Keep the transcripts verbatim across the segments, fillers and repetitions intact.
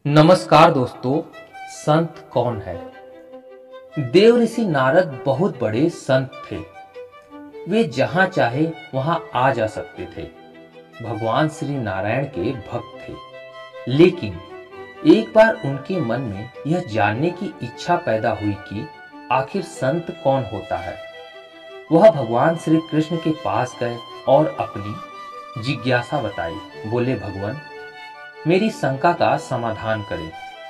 नमस्कार दोस्तों। संत कौन है? देव ऋषि नारद बहुत बड़े संत थे। वे जहां चाहे वहां आ जा सकते थे। भगवान श्री नारायण के भक्त थे। लेकिन एक बार उनके मन में यह जानने की इच्छा पैदा हुई कि आखिर संत कौन होता है। वह भगवान श्री कृष्ण के पास गए और अपनी जिज्ञासा बताई। बोले, भगवान, मेरी शंका का समाधान करें।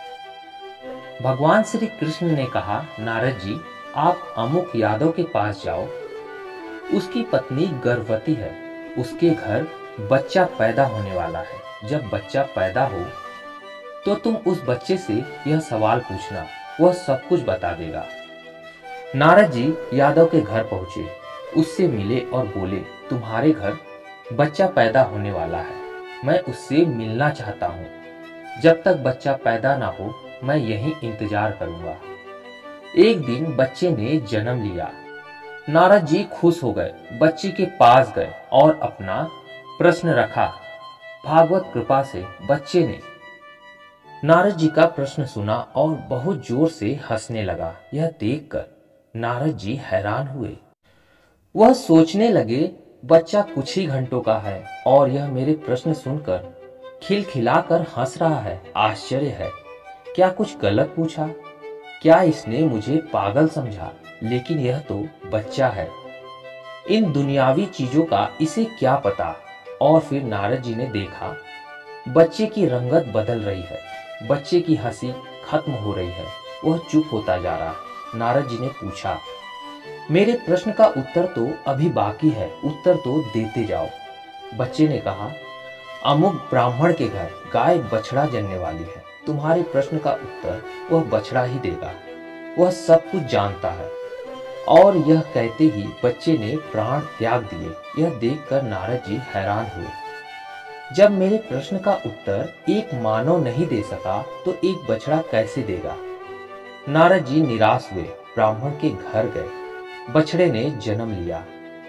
भगवान श्री कृष्ण ने कहा, नारद जी, आप अमुक यादव के पास जाओ। उसकी पत्नी गर्भवती है। उसके घर बच्चा पैदा होने वाला है। जब बच्चा पैदा हो तो तुम उस बच्चे से यह सवाल पूछना, वह सब कुछ बता देगा। नारद जी यादव के घर पहुंचे, उससे मिले और बोले, तुम्हारे घर बच्चा पैदा होने वाला है। मैं उससे मिलना चाहता हूँ। जब तक बच्चा पैदा ना हो मैं यहीं इंतजार करूंगा। एक दिन बच्चे ने जन्म लिया। नारद जी खुश हो गए, बच्चे के पास गए और अपना प्रश्न रखा। भागवत कृपा से बच्चे ने नारद जी का प्रश्न सुना और बहुत जोर से हंसने लगा। यह देखकर नारद जी हैरान हुए। वह सोचने लगे, बच्चा कुछ ही घंटों का है और यह मेरे प्रश्न सुनकर खिलखिलाकर हंस रहा है। आश्चर्य है, क्या कुछ गलत पूछा? क्या इसने मुझे पागल समझा? लेकिन यह तो बच्चा है, इन दुनियावी चीजों का इसे क्या पता। और फिर नारद जी ने देखा, बच्चे की रंगत बदल रही है, बच्चे की हंसी खत्म हो रही है, वह चुप होता जा रहा। नारद जी ने पूछा, मेरे प्रश्न का उत्तर तो अभी बाकी है, उत्तर तो देते जाओ। बच्चे ने कहा, अमुक ब्राह्मण के घर गाय बछड़ा जन्ने वाली है। तुम्हारे प्रश्न का उत्तर वह बछड़ा ही देगा, वह सब कुछ जानता है। और यह कहते ही बच्चे ने प्राण त्याग दिए। यह देखकर नारद जी हैरान हुए। जब मेरे प्रश्न का उत्तर एक मानव नहीं दे सका तो एक बछड़ा कैसे देगा? नारद जी निराश हुए, ब्राह्मण के घर गए। बछड़े ने जन्म लिया।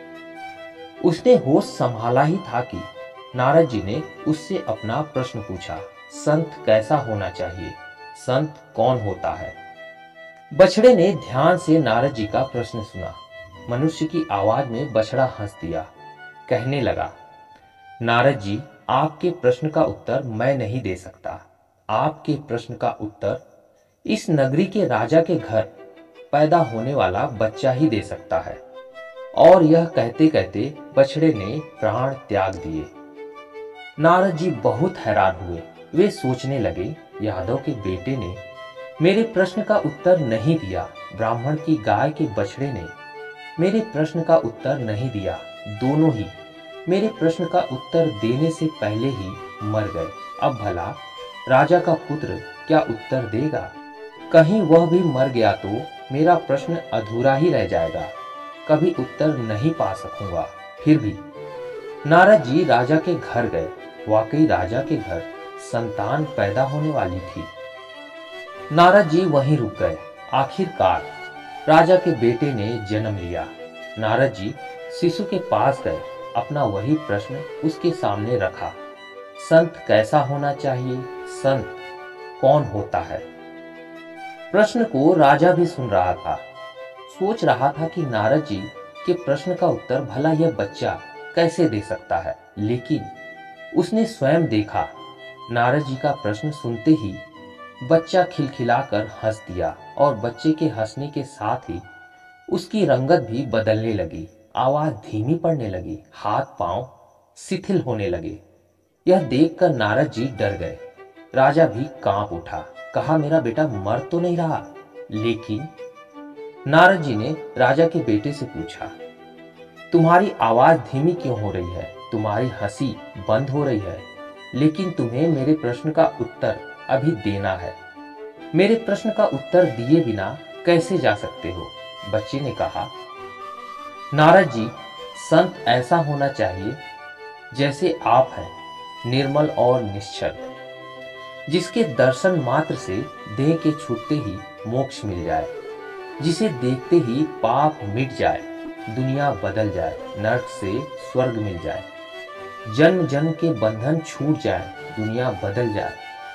उसने होश संभाला ही था कि नारद जी ने उससे अपना प्रश्न पूछा, संत कैसा होना चाहिए? संत कौन होता है? बछड़े ने ध्यान से नारद जी का प्रश्न सुना। मनुष्य की आवाज में बछड़ा हंस दिया। कहने लगा, नारद जी, आपके प्रश्न का उत्तर मैं नहीं दे सकता। आपके प्रश्न का उत्तर इस नगरी के राजा के घर पैदा होने वाला बच्चा ही दे सकता है। और यह कहते कहते बछड़े ने प्राण त्याग दिए। नारद जी बहुत हैरान हुए। वे सोचने लगे, यादव के बेटे ने मेरे प्रश्न का उत्तर नहीं दिया, ब्राह्मण की गाय के बछड़े ने मेरे प्रश्न का उत्तर नहीं दिया। दोनों ही मेरे प्रश्न का उत्तर देने से पहले ही मर गए। अब भला राजा का पुत्र क्या उत्तर देगा? कहीं वह भी मर गया तो मेरा प्रश्न अधूरा ही रह जाएगा, कभी उत्तर नहीं पा सकूंगा। फिर भी नारद जी राजा के घर गए। वाकई राजा के घर संतान पैदा होने वाली थी। नारद जी वहीं रुक गए। आखिरकार राजा के बेटे ने जन्म लिया। नारद जी शिशु के पास गए, अपना वही प्रश्न उसके सामने रखा, संत कैसा होना चाहिए? संत कौन होता है? प्रश्न को राजा भी सुन रहा था। सोच रहा था कि नारद जी के प्रश्न का उत्तर भला यह बच्चा कैसे दे सकता है। लेकिन उसने स्वयं देखा, नारद जी का प्रश्न सुनते ही बच्चा खिलखिलाकर हंस दिया और बच्चे के हंसने के साथ ही उसकी रंगत भी बदलने लगी, आवाज धीमी पड़ने लगी, हाथ पांव शिथिल होने लगे। यह देखकर नारद जी डर गए। राजा भी कांप उठा। कहा, मेरा बेटा मर तो नहीं रहा? लेकिन नारद जी ने राजा के बेटे से पूछा, तुम्हारी आवाज धीमी क्यों हो रही है? तुम्हारी हंसी बंद हो रही है, लेकिन तुम्हें मेरे प्रश्न का उत्तर अभी देना है। मेरे प्रश्न का उत्तर दिए बिना कैसे जा सकते हो? बच्चे ने कहा, नारद जी, संत ऐसा होना चाहिए जैसे आप हैं, निर्मल और निश्चल, जिसके दर्शन मात्र से देह के छूटते ही मोक्ष मिल जाए, जिसे देखते ही पाप मिट जाए, दुनिया बदल जाए, नरक से स्वर्ग मिल जाए, जन्म जन्म के बंधन छूट जाए, दुनिया बदल जाए,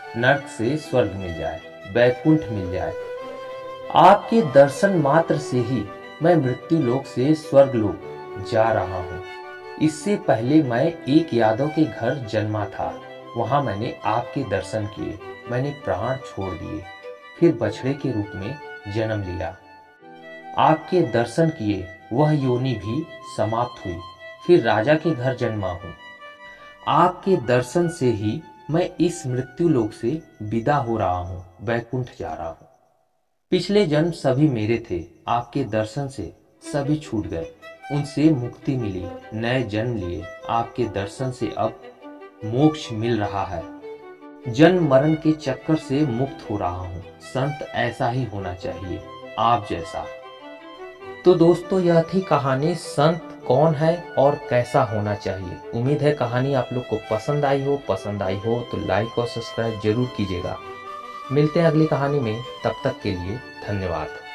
नर्क से स्वर्ग मिल जाए, वैकुंठ मिल जाए। आपके दर्शन मात्र से ही मैं मृत्यु लोक से स्वर्ग लोक जा रहा हूँ। इससे पहले मैं एक यादव के घर जन्मा था, वहां मैंने आपके दर्शन किए, मैंने प्राण छोड़ दिए, फिर बछड़े के रूप में जन्म लिया। आपके दर्शन किए, वह योनि भी समाप्त हुई, फिर राजा के घर जन्मा हूँ। आपके दर्शन से ही मैं इस मृत्यु लोक से विदा हो रहा हूँ, वैकुंठ जा रहा हूँ। पिछले जन्म सभी मेरे थे, आपके दर्शन से सभी छूट गए, उनसे मुक्ति मिली, नए जन्म लिए। आपके दर्शन से अब मोक्ष मिल रहा है, जन्म मरण के चक्कर से मुक्त हो रहा हूँ। संत ऐसा ही होना चाहिए, आप जैसा। तो दोस्तों, यह थी कहानी संत कौन है और कैसा होना चाहिए। उम्मीद है कहानी आप लोग को पसंद आई हो। पसंद आई हो तो लाइक और सब्सक्राइब जरूर कीजिएगा। मिलते हैं अगली कहानी में, तब तक के लिए धन्यवाद।